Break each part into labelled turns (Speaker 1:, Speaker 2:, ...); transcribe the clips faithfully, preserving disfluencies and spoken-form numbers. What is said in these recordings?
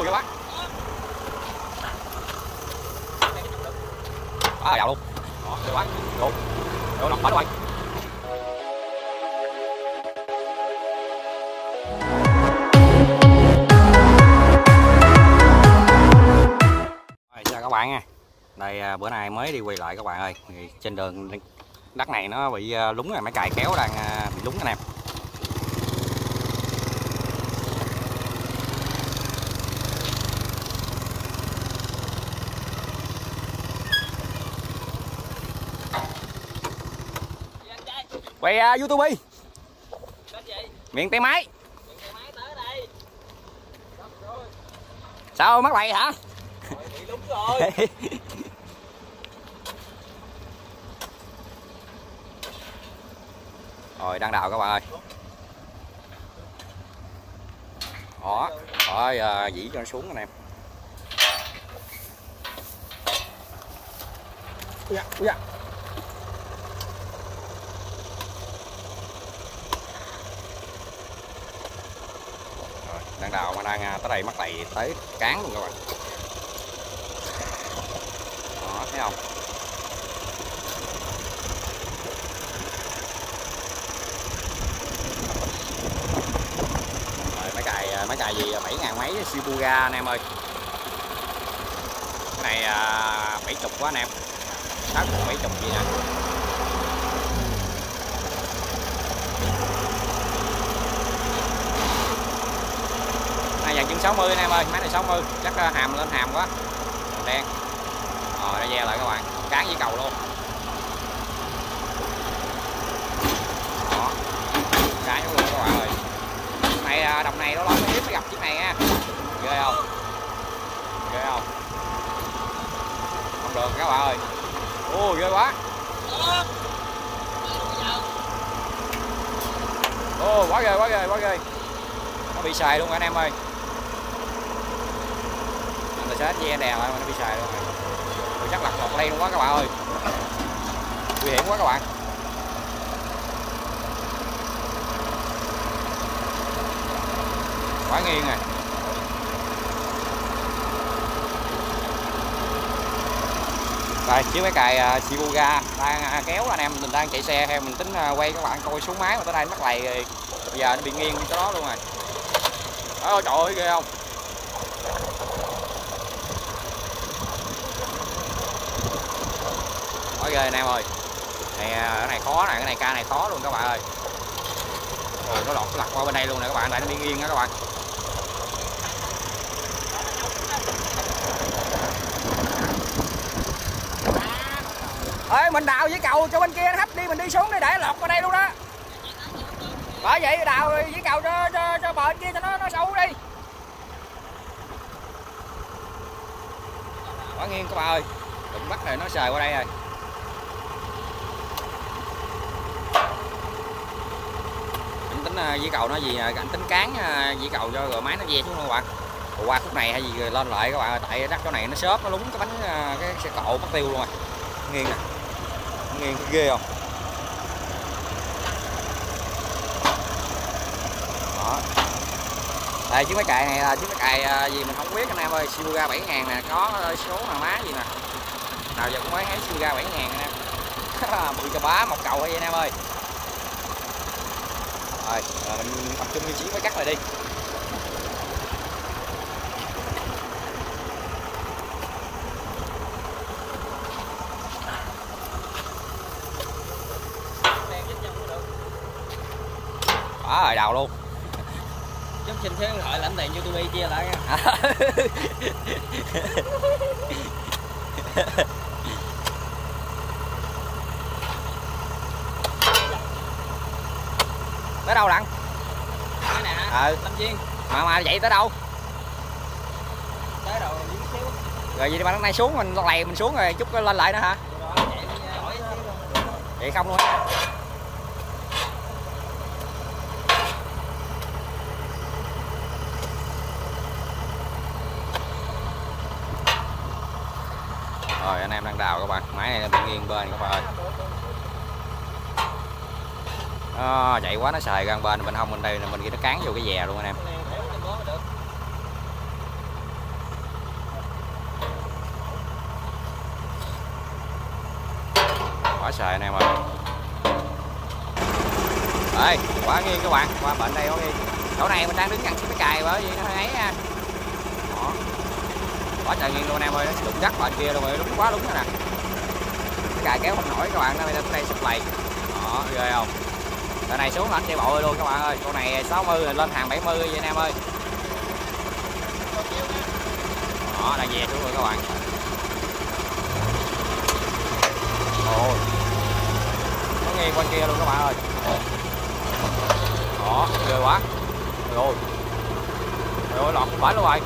Speaker 1: ghê quá. Quá dạo luôn. Đó, ghê quá. Vô. Vô lọc hết rồi. Chào các bạn nha. Đây bữa nay mới đi quay lại các bạn ơi. Trên đường đất này nó bị lúng rồi, máy cày kéo đang bị lúng anh em. Quay uh, YouTube miệng tay máy. Sao mắc lầy hả?
Speaker 2: Bị lúng rồi.
Speaker 1: Rồi đang đào các bạn ơi. Đó, rồi uh, dĩ cho nó xuống anh em. Ui da, ui da. Rồi, đang đào mà đang tới đây mắc lầy tới cán luôn các bạn. Đó, thấy không? Máy cày máy cày gì bảy ngàn mấy Shibuya anh em ơi. Cái này bảy chục quá anh em. sáu bảy chục gì nè. Này dàn chân sáu mươi anh em ơi, máy này sáu mươi, chắc hàm lên hàm quá. Đen. Rồi đã ve lại các bạn, cán với cầu luôn. Đó. Cán luôn các bạn ơi. Này đồng này nó lớn hiếm mới gặp chiếc này nha. Ghê không? Ghê không? Không được các bạn ơi. Ôi ghê quá. Ô quá ghê quá ghê quá ghê. Nó bị xài luôn anh em ơi. Mình sẽ che đèn lại mà nó bị xài luôn rồi. Ôi, chắc lật lọt đây luôn quá các bạn ơi. Nguy hiểm quá các bạn. Quá nghiêng rồi. Rồi chiếc máy cày uh, Shibuya đang uh, kéo anh em, mình đang chạy xe theo mình tính uh, quay các bạn coi xuống máy mà tới đây mắc lầy rồi. Bây giờ nó bị nghiêng đi chỗ đó luôn rồi. Ôi trời ơi ghê không? Quá ghê anh em ơi. Này cái này khó này, cái này ca này khó luôn các bạn ơi. Rồi nó lọt lật qua bên đây luôn nè các bạn, tại nó bị nghiêng đó các bạn. Ê mình đào với cầu cho bên kia nó hấp đi, mình đi xuống đi để lọt qua đây luôn đó. Bởi vậy đào với cầu cho cho, cho bờ bên kia cho nó nó sâu đi. Quá nghiêng các bạn ơi. Đụng bắt rồi nó sời qua đây rồi. Anh tính với cầu nó gì anh tính cán với cầu cho rồi máy nó ve xuống luôn các bạn. Rồi qua khúc này hay gì lên lại các bạn, tại đất chỗ này nó xốp nó lúng cái bánh cái xe cộ mất tiêu luôn rồi. Nghiêng nè. Nghiêng ghê không? Đó. Đây chiếc máy cày này là chiếc máy cày gì mình không biết anh em ơi, Shibuya bảy ngàn nè, có số nào má gì nè. Nào giờ cũng mới thấy Shibuya bảy ngàn anh em. mười cho bá một cầu vậy anh em ơi. Rồi, rồi mình tập trung đi chiếc máy cắt này đi. Đó rồi đầu luôn.
Speaker 2: Chút xin số điện thoại lãnh tiền YouTube chia lại nha.
Speaker 1: Tới đâu Đặng?
Speaker 2: Cái này hả?
Speaker 1: Ừ.
Speaker 2: Lâm Viên.
Speaker 1: Mà mà vậy tới đâu?
Speaker 2: Tới đầu dưới xíu.
Speaker 1: Rồi vậy bạn nay xuống mình lầy mình xuống rồi chút lên lại nữa hả?
Speaker 2: Rồi, vậy,
Speaker 1: vậy không luôn. Rồi anh em đang đào các bạn, máy này bị nghiêng bên các bạn ơi. Đó, chạy quá nó xài ra bên bên hông bên đây là mình kia nó cán vô cái dè luôn anh em. Quá xài anh em ơi. Ê, quá nghiêng các bạn, qua bệnh đây quá nghiêng. Chỗ này mình đang đứng gần cái cài bởi vì nó hơi ấy nha. Đó. Quá trời nghiêng luôn anh em ơi, nó đụng gắt bệnh kia luôn rồi, đúng quá đúng rồi nè. Cái cài kéo không nổi các bạn, nó bên đây sụp lầy. Đó, ghê không? Chỗ này xuống là anh chạy bộ luôn các bạn ơi. Chỗ này sáu mươi lên hàng bảy mươi vậy anh em ơi. Đó, đang về xuống rồi các bạn. Ôi, nó nghiêng bên kia luôn các bạn ơi. Đó, ghê quá. Trời ơi, trời ơi, lọt bãi luôn rồi.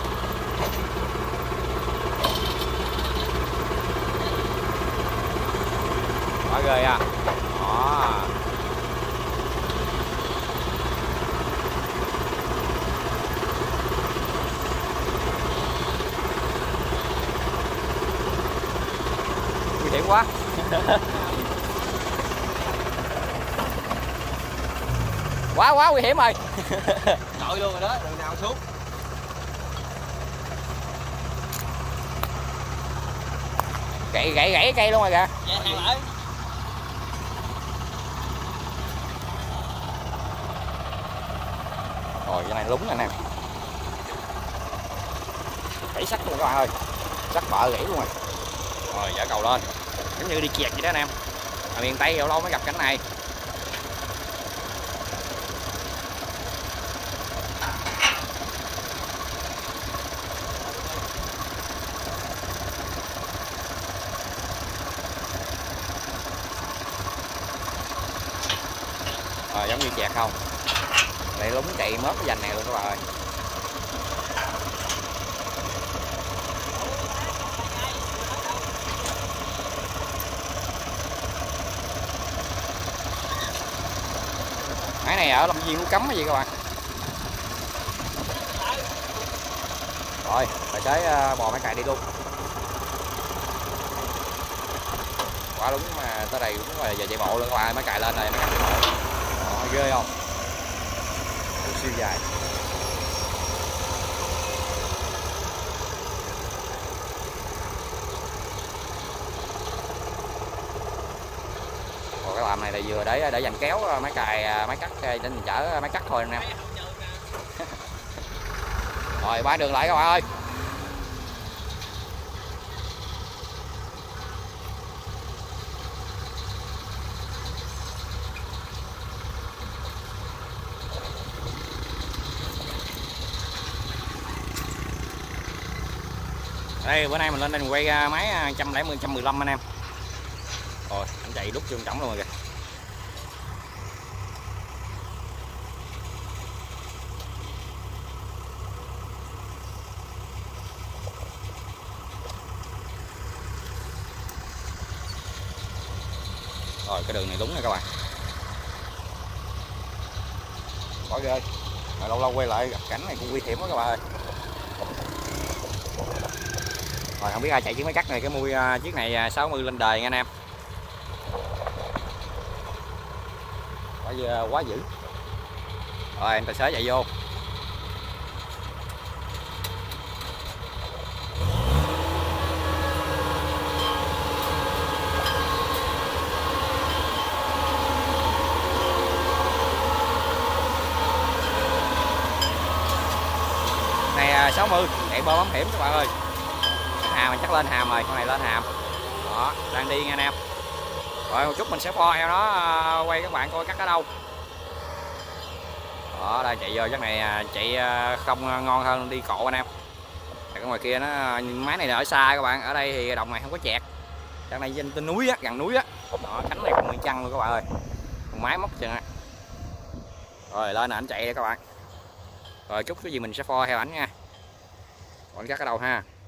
Speaker 1: Quá ghê à. Đó. Nguy hiểm quá. Quá quá nguy hiểm rồi.
Speaker 2: Nội luôn rồi đó, đường nào xuống.
Speaker 1: Gãy gãy gãy cây luôn rồi kìa.
Speaker 2: Dạ thằng lại.
Speaker 1: Rồi cái này lúng này nè. Gãy sắt luôn các bạn ơi. Sắt bợ gãy luôn rồi. Rồi dở cầu lên. Giống như đi chẹt vậy đó anh em. Ở miền Tây lâu lâu mới gặp cảnh này. Rồi giống như chẹt không? Đây lúng chạy mớp cái dành này luôn các bạn ơi. Máy này ở Lâm Viên Núi Cấm hay gì các bạn. Rồi tài xế bò máy cày đi luôn. Quá đúng mà tới đây cũng là giờ chạy bộ luôn các bạn, máy cày lên này máy cày chạy bộ. Đó, ghê không? Nó siêu dài. Còn cái làm này là vừa để để dành kéo máy cày máy cắt để mình chở máy cắt thôi anh em. Rồi bãi đường lại các bạn ơi. Đây bữa nay mình lên đây mình quay máy một trăm lẻ mươi một trăm mười lăm anh em. Rồi anh chạy đút vô trọng luôn rồi kìa. Rồi cái đường này đúng rồi các bạn. Quá ghê. Rồi lâu lâu quay lại gặp cảnh này cũng nguy hiểm quá các bạn ơi. Rồi không biết ai chạy chiếc máy cắt này, cái mui uh, chiếc này sáu mươi lên đời nha anh em. Quá, quá dữ. Rồi em tài xế chạy vô. Này sáu mươi chạy bơm bấm hiểm các bạn ơi. Hàm chắc lên hàm rồi, con này lên hàm. Đó, đang đi nha anh em. Rồi một chút mình sẽ pho theo nó quay các bạn coi cắt ở đâu. Đó, đây chạy vô chắc này chạy không ngon hơn đi cộ anh em. Ở ngoài kia nó máy này là ở xa các bạn, ở đây thì đồng này không có chẹt. Chắc này trên núi á, gần núi á. Đó, cánh này còn nguyên chăng luôn các bạn ơi. Còn máy móc chừng á. Rồi lên là anh chạy đây các bạn. Rồi chút cái gì mình sẽ pho theo ảnh nha. Còn cắt ở đâu ha.